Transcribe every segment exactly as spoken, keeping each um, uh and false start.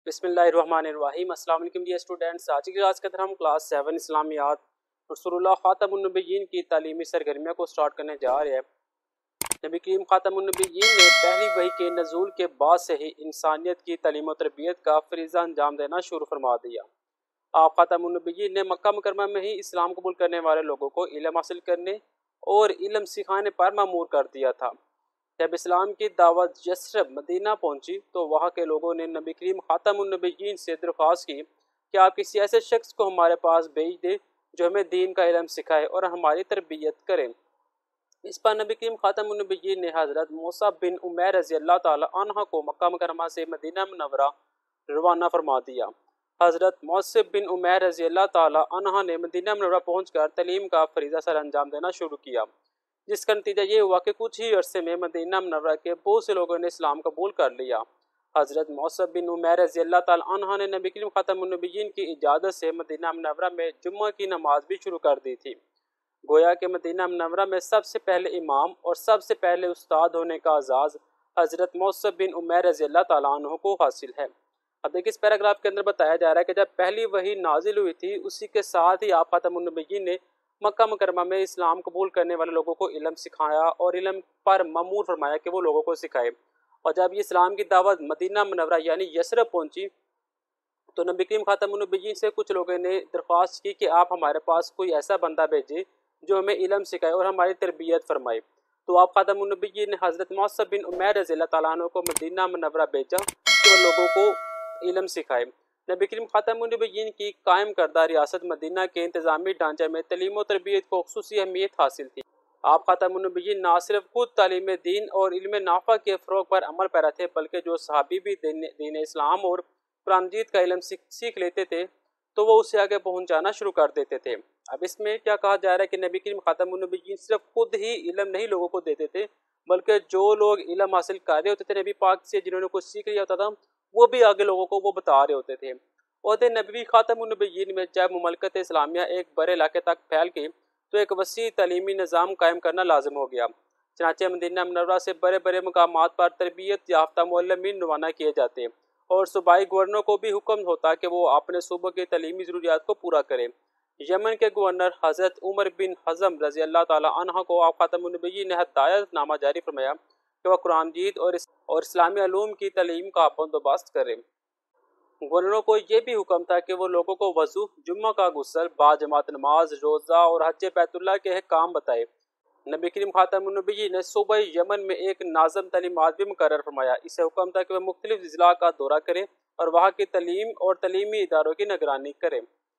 बिस्मिल्लाहिर्रहमानिर्रहीम। अस्सलाम वालेकुम डियर स्टूडेंट्स। आज की क्लास के अंदर हम क्लास सेवन इस्लामियात रसूलुल्लाह ख़ातमुन्नबिय्यीन की तालीमी सरगर्मियों को स्टार्ट करने जा रहे हैं। नबी करीम ख़ातमुन्नबिय्यीन ने पहली वही के नज़ूल के बाद से ही इंसानियत की तालीम और तरबियत का फरीज़ा अंजाम देना शुरू फरमा दिया। आप ख़ातमुन्नबिय्यीन ने मक्का मुकरमा में ही इस्लाम कबूल करने वाले लोगों को इल्म हासिल करने और इल्म सिखाने पर मामूर कर दिया था। जब इस्लाम की दावत यस्रब मदीना पहुंची तो वहाँ के लोगों ने नबी करीम ख़ातमुन्नबिय्यीन से दरख्वास्त की कि आप किसी ऐसे शख्स को हमारे पास भेज दें जो हमें दीन का इल्म सिखाए और हमारी तरबियत करें। इस पर नबी करीम ख़ातमुन्नबिय्यीन ने हज़रत मूसा बिन उमैर रज़ी अल्लाह ताला अन्हा को मक्का मुकरमा से मदीना मुनव्वरा रवाना फरमा दिया। हज़रत मौसा बिन उमैर रज़ी अल्लाह ताला अन्हा ने मदीना मुनव्वरा पहुंचकर तालीम का फरीज़ा सर अंजाम देना शुरू किया, जिसका नतीजा ये हुआ कि कुछ ही अरसे में मदीना मुनव्वरा के बहुत से लोगों ने इस्लाम कबूल कर लिया। हज़रत मौसा बिन उमैर रज़ी अल्लाह ताला अन्हा ने नबी करीम ख़ातमुन्नबिय्यीन की इजाज़त से मदीना मुनव्वरा में जुम्मा की नमाज भी शुरू कर दी थी। गोया कि मदीना मुनव्वरा में सबसे पहले इमाम और सबसे पहले उस्ताद होने का एजाज़ हज़रत मौसा बिन उमैर रज़ी अल्लाह ताला अन्हु को हासिल है। अब देखिए, इस पैराग्राफ के अंदर बताया जा रहा है कि जब पहली वही नाजिल हुई थी उसी के साथ ही आप ख़ातमुन्नबिय्यीन ने मक्का मुकरमा में इस्लाम कबूल करने वाले लोगों को इल्म सिखाया और इल्म पर मामूर फरमाया कि वो लोगों को सिखाए। और जब ये इस्लाम की दावत मदीना मुनव्वरा यानी यस्रब पहुंची तो नबी करीम ख़ातमुन्नबिय्यीन से कुछ लोगों ने दरख्वास्त की कि आप हमारे पास कोई ऐसा बंदा भेजें जो हमें इल्म सिखाए और हमारी तरबियत फरमाए। तो आप ख़ातमुन्नबिय्यीन ने हज़रत मौसा बिन उमैर रज़ी अल्लाह ताला अन्हु को मदीना मुनव्वरा भेजा कि वो लोगों को इल्म सिखाए। नबी करीम ख़ातमुन्नबिय्यीन की कायम करदा रियासत मदीना के इंतज़ामी ढांचे में तलीम और तरबियत को ख़ुसूसी अहमियत हासिल थी। आप ख़ातमुन्नबिय्यीन न सिर्फ खुद तालीम दीन और इल्म नाफ़ा के फ़रोग़ पर अमल पैरा थे, बल्कि जो सहाबी भी दीन दीन इस्लाम और कुरान मजीद का इल्म सीख लेते थे तो वो उसे आगे पहुँचाना शुरू कर देते थे। अब इसमें क्या कहा जा रहा है कि नबी करीम ख़ातमुन्नबिय्यीन सिर्फ खुद ही इल्म नहीं लोगों को देते थे, बल्कि जो लोग इल्म हासिल कर रहे होते थे नबी पाक से, जिन्होंने कुछ सीख लिया होता था, वो भी आगे लोगों को वो बता रहे होते थे। ओहदे नबी ख़ातमुन्नबिय्यीन में जब मुमलकत इस्लामिया एक बड़े इलाके तक फैल गई तो एक वसी तलीमी निज़ाम कायम करना लाजिम हो गया। चनाचे मदीना मुनव्वरा से बड़े बड़े मकामात पर तरबियत याफ्ता मुअल्लिमीन रवाना किए जाते और सूबाई गवर्नर को भी हुक्म होता कि वो अपने सूबे की तलीमी ज़रूरियात को पूरा करें। यमन के गवर्नर हज़रत उमर बिन हज़म रज़ी अल्लाह ताला अन्हा को आप ख़ातमुन्नबिय्यीन ने हदायतनामा जारी फरमाया कि वह कुरान मजीद और और इस्लामी उलूम की तलीम का बंदोबस्त करें। गवर्नरों को यह भी हुक्म था कि वो लोगों को वज़ू, जुम्मा का गुस्ल, बाजमात नमाज, रोज़ा और हज बैतुल्लाह के काम बताए। नबी करीम ख़ातमुन्नबिय्यीन ने सूबा यमन में एक नाज़म तलीमात भी मुकर्रर फरमाया। इसे हुक्म था कि वह मुख्तलिफ ज़िला का दौरा करें और वहाँ की तलीम और तलीमी इदारों की निगरानी करें।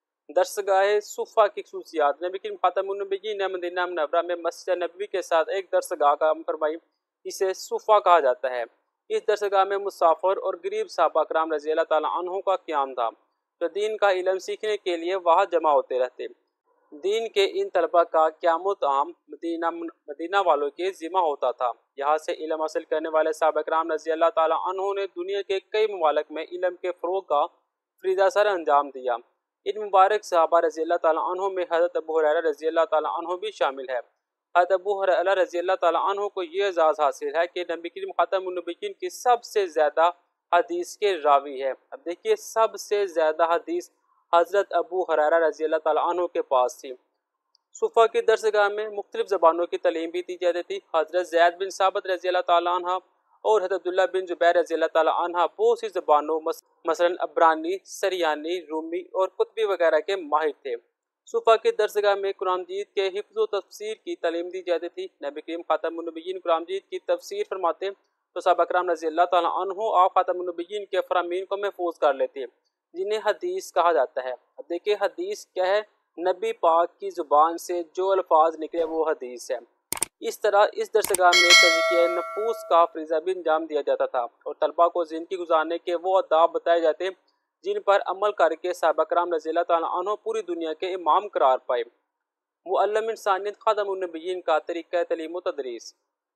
दरसगाह सुफ़ा की खसूसियात। नबी करीम ख़ातमुन्नबिय्यीन ने मदीना मुनव्वरा में मस्जिद नबवी के साथ एक दरसगाह कायम फरमाई। इसे सुफ़ा कहा जाता है। इस दरसगाह में मुसाफिर और गरीब सहाबा कराम रज़ी अल्लाह ताला अन्हुम का क़याम था, जो दीन का इल्म सीखने के लिए वहाँ जमा होते रहते। दीन के इन तलबा का क़यामुत आम मदीना मदीना वालों के ज़िम्मा होता था। यहाँ से इल्म हासिल करने वाले सहाबा कराम रज़ी अल्लाह ताला अन्हुम ने दुनिया के कई ममालिक में इल्म के फ़रोग़ का फरीज़ा सर अंजाम दिया। इन मुबारक सहाबा रज़ी अल्लाह ताला अन्हुम में हज़रत अबू हुरैरा रज़ी अल्लाह ताला अन्हु भी शामिल है। हज़रत अबू हुरैरा रज़ी अल्लाह ताला अन्हु को ये एजाज़ हासिल है कि नबी करीम ख़ातमुन्नबिय्यीन की सबसे ज़्यादा हदीस के रावी है। अब देखिए, सबसे ज़्यादा हदीस हज़रत अबू हुरैरा रज़ी अल्लाह ताला अन्हु के पास थी। सुफ़ा की दरसगाह में मुख्तलिफ ज़बानों की तलीम भी दी जाती थी। हज़रत ज़ैद बिन साबित रज़ी अल्लाह ताला अन्हा और हज़रत अब्दुल्लाह बिन ज़ुबैर रज़ी अल्लाह ताला अन्हा बहुत सी ज़बानों मसलन अब्रानी, सरियानी, रूमी और कुतबी वगैरह के माहिर थे। सुफ़ा की दरसगाह में कुरान मजीद के हिफ्ज़ व तफ़सीर की तलीम दी जाती थी। नबी करीम ख़ातमुन्नबिय्यीन कुरान मजीद की तफ़सीर फरमाते तो सहाबा कराम रज़ी अल्लाह ताला अन्हु आप ख़ातमुन्नबिय्यीन के फ़रामीन को महफूज कर लेते, जिन्हें हदीस कहा जाता है। अब देखिए, हदीस क्या है? नबी पाक की ज़ुबान से जो अल्फाज निकले वो हदीस है। इस तरह इस दरसगाह में तज़किया नफूस का फरीज़ा भी अंजाम दिया जाता था और तलबा को ज़िंदगी गुजारने के वो आदाब बताए जाते जिन पर अमल करके सहाबा कराम रज़ी अल्लाह ताला अन्हुम पूरी दुनिया के इमाम करार पाए। मुअल्लिम इंसानियत ख़ातमुन्नबिय्यीन का तरीक़ा तलीम व तदरीस।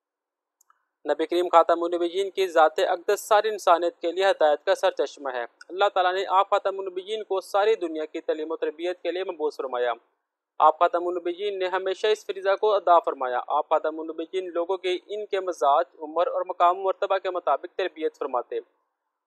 नबी करीम ख़ातमुन्नबिय्यीन की ज़ात अक़दस सारी इंसानियत के लिए हदायत का सर चश्मा है। अल्लाह ताला ने आप ख़ातमुन्नबिय्यीन को सारी दुनिया की तलीम व तरबियत के लिए मबूस फरमाया। आप ख़ातमुन्नबिय्यीन ने हमेशा इस फरीज़ा को अदा फरमाया। आप ख़ातमुन्नबिय्यीन लोगों के इनके मजाज, उम्र और मकाम मर्तबा के मुताबिक तरबियत फरमाते।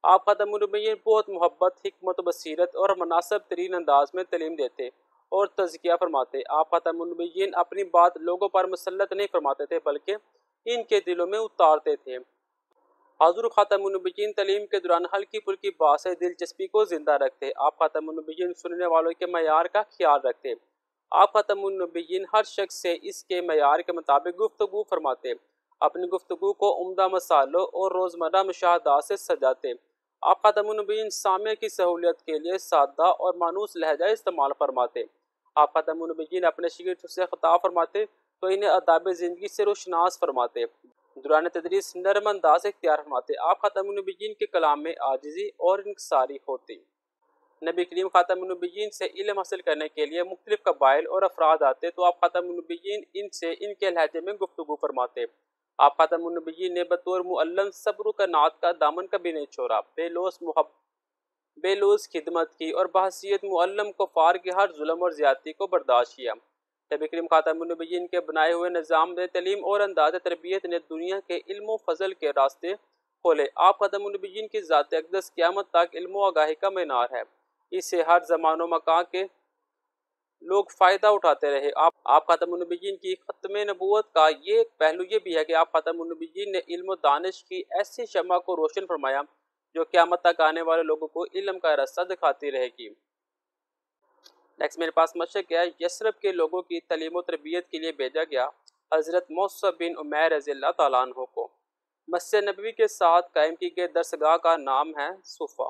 آپ ख़ातमुन-नबीय्यीन बहुत मोहब्बत, हिकमत व बसीरत और मुनासिब तरीन अंदाज में तालीम देते और तज़किया फरमाते। आप ख़ातमुन-नबीय्यीन अपनी बात लोगों पर मुसल्लत नहीं फरमाते थे बल्कि इनके दिलों में उतारते थे। हुज़ूर ख़ातमुन-नबीय्यीन तालीम के दौरान हल्की फुल्की बात से दिलचस्पी को जिंदा रखते। आप ख़ातमुन-नबीय्यीन सुनने वालों के मयार का ख्याल रखते। आप ख़ातमुन-नबीय्यीन हर शख्स से इसके मयार के मुताबिक गुफ्तगू फरमाते। अपनी गुफ्तगू को उम्दा मसालों और रोज़मर्रा मुशाहदात से सजाते। आप ख़ातमुन-नबीय्यीन सामे की सहूलियत के लिए सादा और मानूस लहजा इस्तेमाल फरमाते। आप ख़ातमुन-नबीय्यीन अपने शागिर्दों से ख़िताब फरमाते तो इन्हें आदाब ज़िंदगी से रोशनास फरमाते। दौरान तदरीस नरम अंदाज इख्तियार फरमाते। आप ख़ातमुन-नबीय्यीन के कलाम में आजिज़ी और इंकिसारी होती। नबी करीम ख़ातमुन-नबीय्यीन से इल्म हासिल करने के लिए मुख्तलिफ कबाइल और अफराद आते तो आप ख़ातमुन-नबीय्यीन इनसे इनके लहजे में गुफ्तगू फरमाते। आप ख़ातमुन-नबीय्यीन ने बतौर मुअल्लम सब्र व क़नाअत का दामन कभी नहीं छोड़ा। बेलौस मुहब बेलौस खिदमत की और बहसीयत मुअल्लम कुफ़ार की हर जुल्म और ज़्यादती को बर्दाश्त किया। नबी करीम ख़ातमुन-नबीय्यीन के बनाए हुए निज़ाम तलीम और अंदाज़ तरबियत ने दुनिया के इल्म व फ़ज़ल के रास्ते खोले। आप ख़ातमुन-नबीय्यीन की ज़ात अक़दस क़यामत तक इल्म व आगाही का मीनार है। इससे हर ज़मान व मकान के लोग फ़ायदा उठाते रहे। आप आप ख़ातमुन-नबीय्यीन की ख़त्म नबूवत का ये एक पहलू ये भी है कि आप ख़ातमुन-नबीय्यीन ने इल्म व दानिश की ऐसी शम्मा को रोशन फरमाया जो क़यामत तक आने वाले लोगों को इल्म का रास्ता दिखाती रहेगी। नेक्स्ट मेरे पास मशक है, यसरब के लोगों की तालीम व तरबियत के लिए भेजा गया हज़रत मौसब बिन उमैर रज़ियल्लाहु तआला अन्हु को। मस्जिद नबवी के साथ कायम की गई दरसगाह का नाम है सुफ़ा।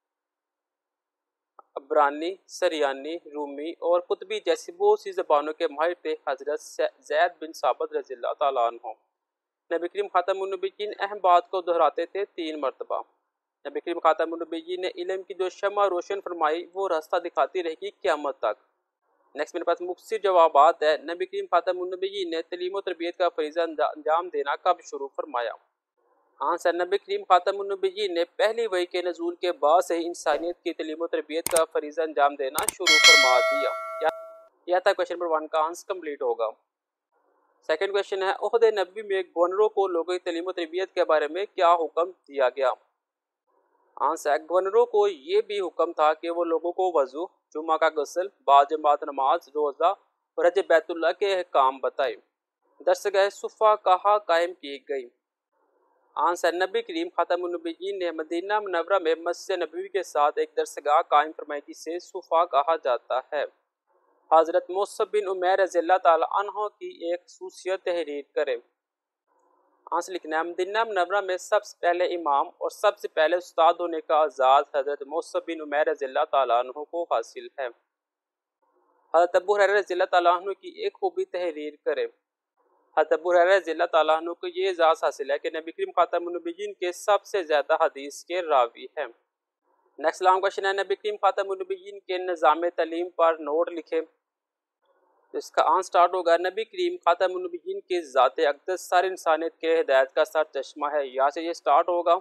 अब्रानी, सरियानी, रूमी और कुतबी जैसी बहुत सी ज़बानों के माहिर थे हज़रत ज़ैद बिन साबित रज़ियल्लाहु तआला अन्हु। नबी करीम ख़ातमुन-नबीय्यीन अहम बात को दोहराते थे तीन मरतबा। नबी करीम ख़ातमुन-नबीय्यीन ने इल्म की जो शम्मा रोशन फरमाई वो रास्ता दिखाती रहेगी क़यामत तक। नेक्स्ट मेरे पास मुख्तसर जवाबात है। नबी करीम ख़ातमुन-नबीय्यीन ने तालीम व तरबियत का फ़रीज़ा अंजाम देना कब शुरू फरमाया? आंसर, नबी करीम ख़ातमुन-नबीय्यीन ने पहली वही के नज़ूल के बाद से ही इंसानियत की तालीम व तरबियत का फ़रीज़ा अंजाम देना शुरू फरमा दिया। यह था क्वेश्चन नंबर वन का आंसर कंप्लीट होगा। सेकंड क्वेश्चन है, ओहदे नबी में गवर्नरों को लोगों की तालीम व तरबियत के बारे में क्या हुक्म दिया गया? आंसर, गवर्नरों को ये भी हुक्म था कि वो लोगों को वज़ू, जुमा का गुस्ल, बाजमात नमाज, रोज़ा और हज बैतुल्लाह के अहकाम बताए। दरसगाह सुफ़ा कहाँ कायम की गई? आंसर, नबी करीम ख़ातमुन-नबीय्यीन ने मदीना मुनव्वरा में मस्जिद नबवी के साथ एक दरसगाह कायम फरमाई जिसे सुफ़ा कहा जाता है। हज़रत मौसब बिन उमैर रज़ियल्लाहु तआला अन्हु की एक ख़ुसूसियत तहरीर करें। आंसर लिखना है, मदीना मुनव्वरा में सबसे पहले इमाम और सबसे पहले उस्ताद होने का आज़ाद हज़रत मौसब बिन उमैर रज़ियल्लाहु तआला अन्हु को हासिल है। हज़रत अबू हुरैरा रज़ियल्लाहु तआला अन्हु की एक खूबी तहरीर करें। हज़रत अबू हुरैरा रज़ियल्लाहु तआला अन्हु को ये एजाज़ हासिल है कि नबी करीम ख़ातमुन-नबीय्यीन के सबसे ज़्यादा हदीस के रावी हैं। नेक्स्ट लॉन्ग क्वेश्चन है, नबी करीम ख़ातमुन-नबीय्यीन के निज़ाम तालीम पर नोट लिखे। तो इसका आंसर स्टार्ट होगा, नबी करीम ख़ातमुन-नबीय्यीन की ज़ात अक़दस सारी इंसानियत के हिदायत का सर चश्मा है। यहाँ से ये स्टार्ट होगा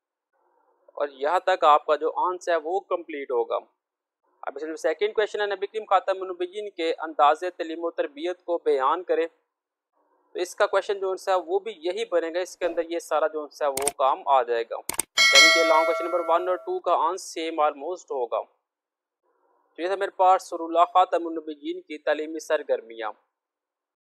और यहाँ तक आपका जो आंसर है वो कंप्लीट होगा। अब इसमें सेकंड क्वेश्चन है, नबी करीम ख़ातमुन-नबीय्यीन के अंदाज़े तालीम व तरबियत को बयान करें। तो इसका क्वेश्चन जो है वो भी यही बनेगा, इसके अंदर ये सारा जो है वो काम आ जाएगा। यानी कि लॉन्ग क्वेश्चन नंबर वन और टू का आंसर सेम ऑलमोस्ट होगा। तो ये था मेरे पास रसूलुल्लाह ख़ातमुन-नबीय्यीन की तालीमी सरगर्मियाँ।